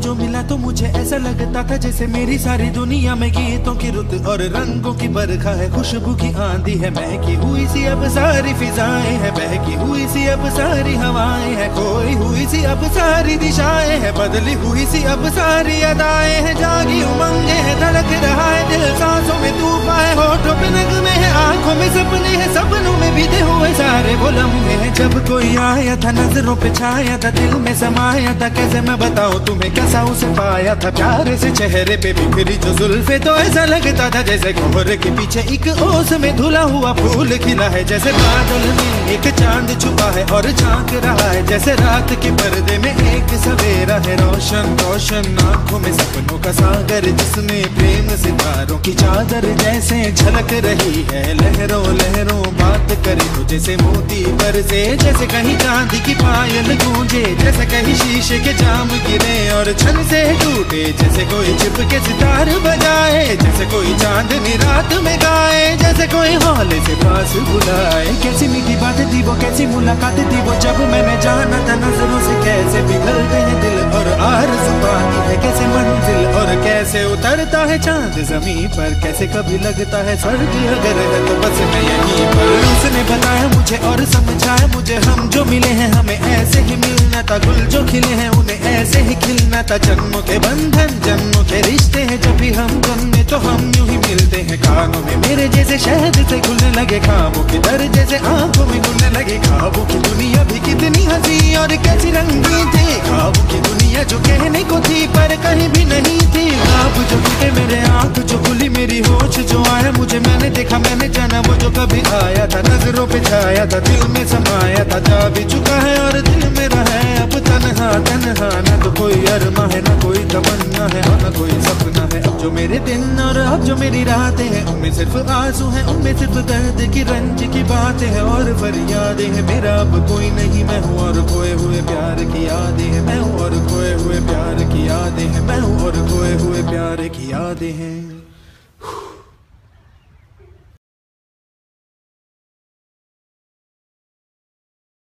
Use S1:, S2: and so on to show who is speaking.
S1: जो मिला तो मुझे ऐसा लगता था जैसे मेरी सारी दुनिया में गीतों की रुत और रंगों की बरखा है, खुशबू की आंधी है, महकी हुई सी अब सारी फिजाएं है, बहकी हुई सी अब सारी हवाएं है, खोई हुई सी अब सारी दिशाएं है, बदली हुई सी अब सारी अदाएं है, जागी उमंगे है, धड़क रहा है दिल, सांसों में तूफान है, होठों पे नगमे है, आंखों में सपने हैं, सपनों में बीते हुए सारे वो लम्हे हैं। जब कोई आया था नजरों पे छाया था, दिल में समाया था, कैसे मैं बताऊं तुम्हें कैसा उसे पाया था, प्यारे से चेहरे पे बिखरी जो जुल्फे, तो ऐसा लगता था जैसे कोहरे के पीछे एक ओस में धुला हुआ फूल खिला है, जैसे बादल में एक चांद छुपा है और झांक रहा है, जैसे रात के पर्दे में एक सवेरा है, रोशन रोशन आंखों में सपनों का सागर, जिसमें प्रेम सितारों की चादर जैसे झलक रही है, लहरों लहरों बात करे तो जैसे मोती बरसे, जैसे कहीं चांदी की पायल गूंजे, जैसे कहीं शीशे के जाम गिरे और छन से टूटे, जैसे कोई छिप के सितार बजाए, जैसे कोई चांदनी रात में गाए, जैसे कोई हौले से पास बुलाए। कैसी मीठी बात थी वो, कैसी मुलाकात थी वो, जब मैंने जाना था नजरों से कैसे पिघलते हैं दिल और आरज़ू पाती है कैसे मंजिल, और कैसे उतरता है चांद जमीन पर, कैसे कभी लगता है स्वर्ग अगर है तो बस मैं यहीं पर। उसने बताया मुझे और समझाया मुझे, हम जो मिले हैं हमें ऐसे ही मिलना था, गुल जो खिले हैं उन्हें ऐसे ही खिलना था, जन्मों के बंधन जन्मों के रिश्ते हैं, जब भी हम जन्मे तो हम यूं ही मिलते हैं, कानों में मेरे जैसे शहद से घुलने लगे, ख्वाबों के दर जैसे आंखों में घुलने लगे, ख्वाबों की दुनिया भी कितनी हंसी और कैसी रंगीन थी, ख्वाबों की दुनिया जो कहने को थी पर कहीं भी नहीं थी, ख्वाब जो टूटे मेरे आंख जो खुली मेरी होश जो आया मुझे, मैंने देखा मैंने जाना वो जो कभी आया था, नजरों पे छाया था, दिल में समाया था, जा भी चुका है और दिल मेरा है अब तन्हा तन्हा, न तो कोई अरमा है न कोई तमन्ना है और न कोई सपना है, अब जो मेरे दिन और अब जो मेरी रातें हैं उनमें सिर्फ आंसू हैं, उनमें सिर्फ दर्द की रंज की बातें हैं और फरियादें हैं, मेरा अब कोई नहीं मैं हूँ और खोए हुए प्यार की यादें हैं, मैं हूँ और खोए हुए प्यार की यादें हैं, मैं हूँ और खोए हुए प्यार की यादें हैं।